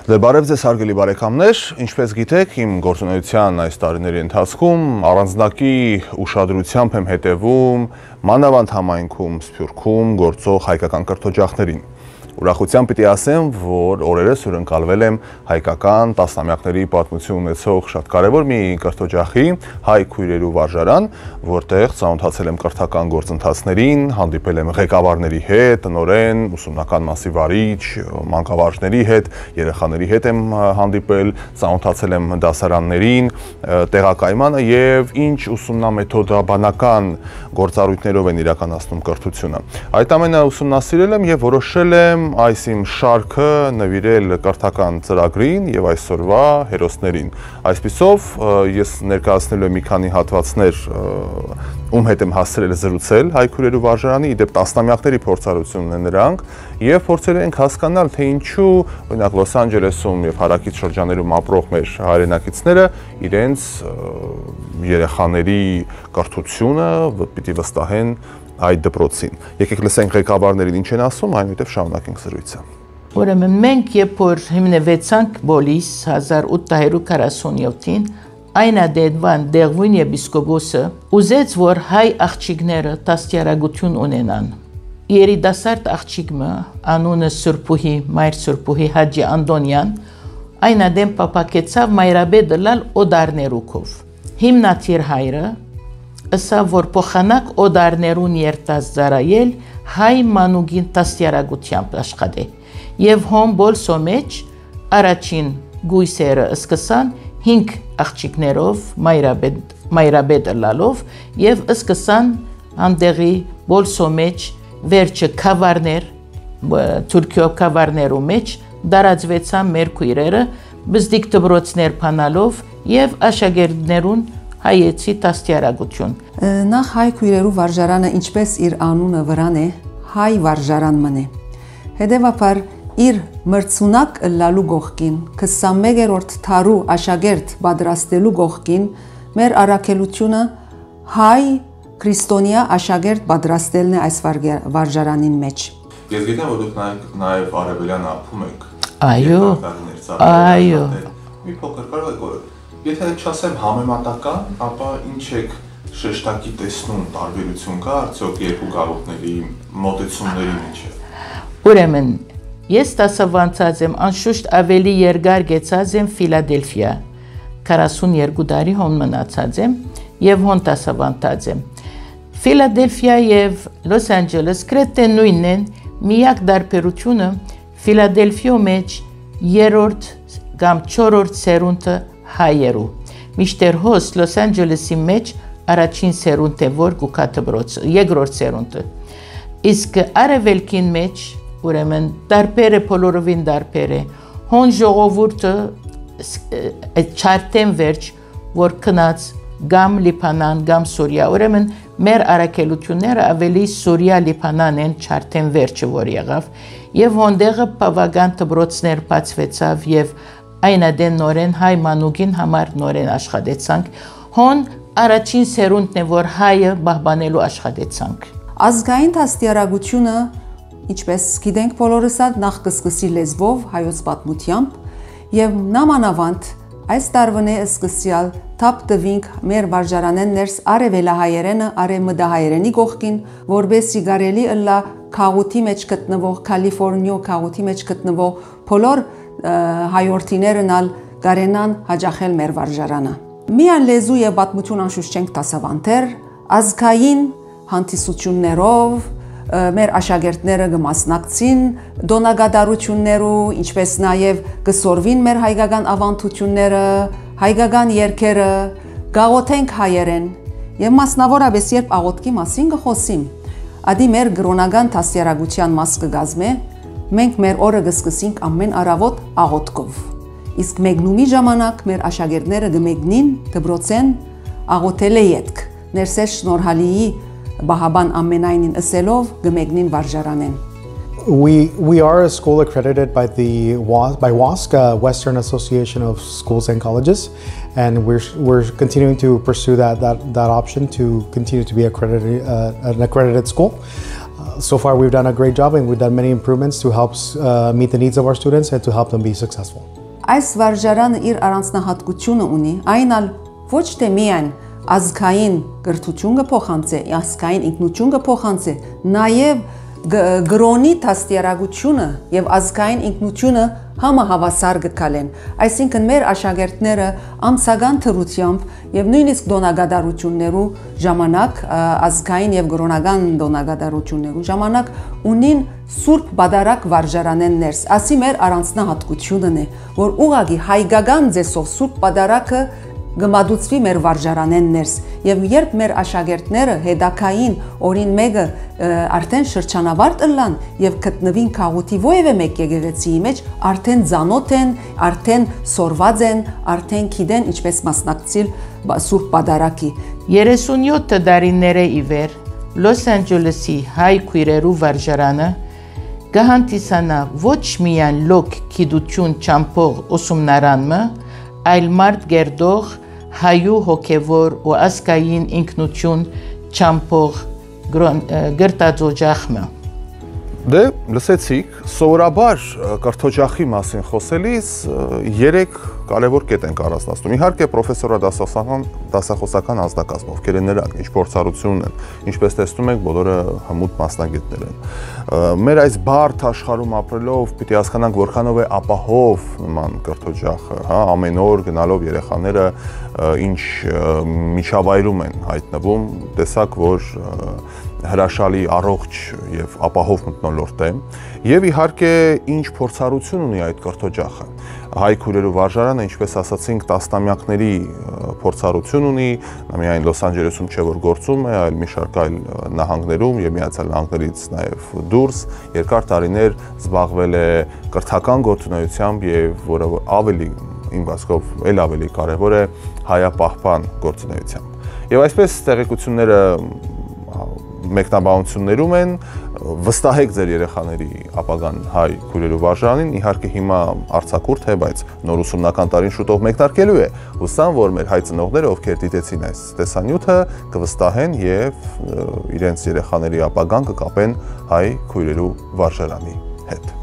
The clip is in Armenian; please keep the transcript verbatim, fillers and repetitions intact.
Ձեր բարև ձեզ հարգելի բարեկամներ, ինչպես գիտեք, իմ գործունեության այս տարիների ընթացքում առանձնակի ուշադրությամբ եմ հետևում մանավանդ համայնքում Սփյուռքում գործող հայկական կրթօջախներին։ Ուրախությամբ պիտի ասեմ, որ օրերս հյուրընկալվել եմ հայկական տասնամյակների պատմություն ունեցող շատ կարևոր մի կրթօջախի հայ քույրերու վարժարան, որտեղ ծանոթացել եմ կրթական գործընթացներին, հանդիպել եմ ղեկավարների հետ, տնօրեն, ուսումնական մասի վարիչ, մանկավարժների հետ, երեխաների հետ եմ հանդիպել, ծանոթացել եմ դասարաններին, տեղակայմանը եւ ինչ ուսումնամեթոդաբանական գործառույթներով են իրականացնում կրթությունը։ Այդ ամենը ուսումնասիրել եմ եւ որոշել եմ այս իմ շարքը նվիրել կրթական ծրագրին եւ այսօրվա հերոսներին։ Այսպիսով ես ներկայացնելու եմ մի քանի հատվածներ, ում հետ եմ հասցրել զրուցել հայ քույրերու վարժարանի, իդեպ տասնամյակների փորձառություն ունեն նրանք եւ փորձել ենք հասկանալ, թե ինչու օրինակ Լոս Անջելեսում եւ հարակից շրջաններում ապրող մեր հայրենակիցները իրենց երեխաների կրթությունը պիտի վստահեն այդ դպրոցին։ Եկեք լսենք ղեկավարներին ինչ են ասում, այնուհետև շարունակենք զրույցը։ Ուրեմն մենք երբ որ հիմնվեցանք Բոլիս հազար ութ հարյուր քառասունյոթին, այն ադենվան Դեղվույն եպիսկոպոսը ուզեց, որ հայ աղջիկները դաստիարակություն ունենան։ Երիտասարդ աղջիկը, անունը Սուրբուհի, Մայր Սուրբուհի Հաջի Անդոնյան, այն ադեն պապակեցավ մայրաբեդը լալ օդարներուքով։ Հիմնադիր հայրը ըսա որ փոխանակ օդարներուն երտած զարայել հայ մանուկին դաստիարակությամբ աշխատե եւ հոմ բոլսո մեջ առաջին գույսերը սկսան հինգ աղջիկներով մայրաբեդ մայրաբեդը լալով եւ սկսան անդեղի բոլսո մեջ վերջը կավարներ Թուրքիո կավարներու մեջ դարածվեցան մեր քույրերը բզդիկ դբրոցներ փանալով եւ աշակերտներուն հայեցի տաստիարակություն։ Նախ հայ քույրերու վարժարանը ինչպես իր անունը վրան է, հայ վարժարան մնե։ Հետևաբար իր մրցունակ լալու գողքին, քսանմեկերորդ թարու աշակերտ պատրաստելու գողքին մեր առաքելությունը հայ քրիստոնյա աշակերտ պատրաստելն է այս վարժարանին մեջ։ Ես գիտեմ, որ դուք նաև արևելյան ապրում եք։ Այո, այո։ Մի փոքր կարող եք Եթե չասեմ համեմատական, ապա ինչ եք շեշտակի տեսնում տարբերություն կա արդյոք երկու գաղութների մոտեցումների միջև։ Ուրեմն, ես դասավանդած եմ, անշուշտ ավելի երկար գեցած եմ Ֆիլադելֆիա, քառասունյոթ տարի հոն մնացած եմ եւ հոն դասավանդած եմ։ Ֆիլադելֆիա եւ Լոս Անջելես գրեթե նույնն են, միակ տարբերությունը Ֆիլադելֆիո մեջ երրորդ կամ չորրորդ սերունդը հայերու։ Միշտեր հոս Լոս Անջելեսի մեջ առաջին սերունդ է, որ գուկա դպրոցը, երկրորդ սերունդը։ Իսկ արևելքին մեջ, ուրեմն դարբեր է, բոլորովին դարբեր է։ Հոն ժողովուրդը չարտեն վերջ, որ կնած գամ Լիբանան, գամ Սուրիա, ուրեմն մեր առաքելությունները ավելի Սուրիա, Լիբանան են չարտեն վերջը, որ եղավ, եւ հոնդեղը բավական դպրոցներ բացվեցավ եւ այն ադեն նորեն հայ մանուկին համար նորեն աշխատեցանք, հոն առաջին սերունդն է, որ հայը բահբանելու աշխատեցանք։ Ազգային դաստիարակությունը, ինչպես գիտենք բոլորս, նախ կսկսի լեզվով, հայոց պատմությամբ եւ նամանավանդ այս տարվն է սկսյալ թափ տվինք մեր վարժարանեն ներս արևելահայերենը արևմտահայերենի գողքին, որբեսի գարելի ըլլա քաղուտի մեջ գտնվող Կալիֆոռնիա քաղուտի մեջ գտնվող բոլոր հայորդիներն ալ գարենան հաջախել մեր վարժարանը։ Միան լեզու եւ պատմություն անշուշտ չենք դասավանդեր, ազգային հանդիսություններով մեր աշակերտները կմասնակցին դոնագադարություններու, ինչպես նաեւ կսորվին մեր հայկական ավանդությունները, հայկական երգերը, գաղութենք հայերեն եւ մասնավորապես երբ աղոթքի մասին կխոսիմ, ադի մեր գրոնական դաստիարակության մաս կգազմե, մենք մեր օրը կսկսենք ամեն առավոտ աղոթքով։ Իսկ մեկնումի ժամանակ մեր աշակերտները կմեկնին դպրոցեն աղոթել է ետք, ներսես շնորհալիի բահաբան ամենայնին ըսելով կմեկնին վարժարանեն։ We we are a school accredited by the by WASC, Western Association of Schools and Colleges, and we're we're continuing to pursue that that that option to continue to be accredited uh, an accredited school. Uh, so far, we've done a great job, and we've done many improvements to help uh, meet the needs of our students and to help them be successful. այս վարժարանը իր առանձնահատկությունը ունի, այն ալ ոչ թե միայն ազգային կրթություն կփոխանցե, ազգային ինքնություն կփոխանցե, նաև գրոնի դաստիարակությունը եւ ազգային ինքնությունը համահավասար գտքալեն։ Այսինքն մեր աշակերտները ամսական թրությամբ եւ նույնիսկ դոնագադարություններու ժամանակ ազգային եւ գրոնական դոնագադարություններու ժամանակ ունին սուրբ բադարակ վարժարանեն ներս։ Ասի մեր առանձնահատկությունն է, որ ուղագի հայկական ձեսով սուրբ բադարակը գմադուցվի մեր վարժարանեն ներս եւ երբ մեր աշակերտները հետակային օրին մեկը արդեն շրջանավարտ ըլլան եւ գտնվին քաղուտի ովևէ մեկ եկեղեցիի մեջ արդեն ծանոթ են, արդեն սորված են, արդեն գիտեն ինչպես մասնակցել սուրբ բադարակի։ երեսունյոթ տարիները ի վեր Լոս Անջելեսի հայ քույրերու վարժարանը կհանդիսանա ոչ միայն լոկ գիտություն չամփող ուսումնարանը, այլ մարդ գերդող հայու հոգևոր ու ազգային ինքնություն չամփող գրտաձոջախմը։ Դե լսեցիք, սովորաբար կրթօջախի մասին խոսելիս երեք կարևոր կետ ենք առանձնացնում։ Իհարկե պրոֆեսորադասախոսական դասախոսական անձնակազմով, ովքեր են նրանք, ինչ փորձառություն են, ինչպես տեսնում եք, բոլորը հմուտ մասնագետներ են։ Մեր այս բարդ աշխարհում ապրելով պիտի հասկանանք որքանով է ապահով նման կրթօջախը, հա, ամեն օր գնալով երեխաները ինչ միջավայրում են հայտնվում, տեսակ, որ հրաշալի առողջ եւ ապահով մթնոլորտ է եւ իհարկե ինչ փորձառություն ունի այդ կրթօջախը հայ քույրերու վարժարանը ինչպես ասացինք տասնամյակների փորձառություն ունի նա միայն Լոս Անջելեսում չէ որ գործում է այլ մի շարք այլ նահանգներում եւ Միացյալ Նահանգներից նաեւ դուրս երկար տարիներ զբաղվել է կրթական գործունեությամբ եւ որը ավելի իմ բասկով ել ավելի կարեւոր է հայապահպան գործունեությամբ եւ այսպես տեղեկությունները մեկնաբանություններում են վստահեք ձեր երեխաների ապագան հայ քույրերու վարժարանին իհարկե հիմա արձակուրդ է բայց նոր ուսումնական տարին շուտով մեկնարկելու է հուսամ որ մեր հայ ծնողները ովքեր դիտեցին այս տեսանյութը կվստահեն եւ իրենց երեխաների ապագան կկապեն հայ քույրերու վարժարանի հետ